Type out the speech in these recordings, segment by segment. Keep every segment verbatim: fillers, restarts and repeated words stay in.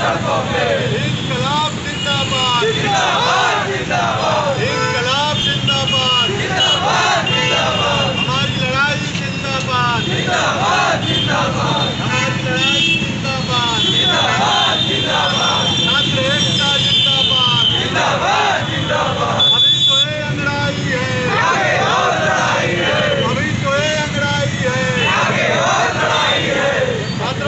सड़कों पे। इंकलाब जिंदाबाद जिंदाबाद जिंदाबाद। इंकलाब जिंदाबाद जिंदाबाद जिंदाबाद। हमारी लड़ाई जिंदाबाद जिंदाबाद जिंदाबाद। हमारी लड़ाई जिंदाबाद जिंदाबाद जिंदाबाद। छात्र एकता जिंदाबाद जिंदाबाद जिंदाबाद। अभी तो ये अंगड़ाई है, आगे और लड़ाई है। अभी तो ये अंगड़ाई है, आगे और लड़ाई है। छात्रों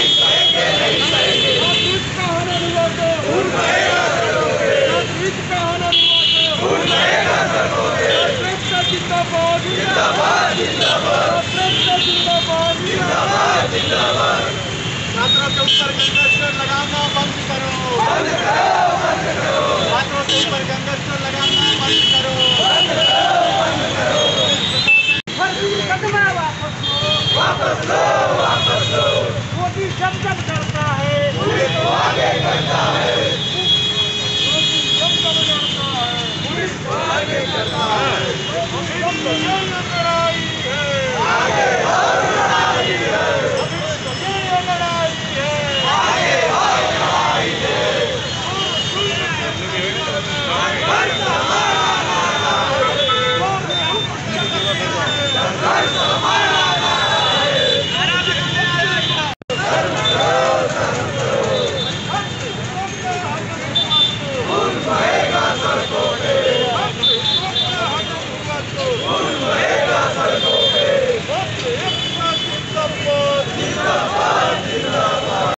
जिंदाबाद जिंदाबाद जिंदाबाद जिंदाबाद जिंदाबाद। छात्रों के ऊपर गैंगस्टर लगाना बंद करो, बंद करो बंद करो। छात्रों के ऊपर गैंगस्टर लगाना बंद करो, बंद करो बंद करो। वापस लो वापस लो।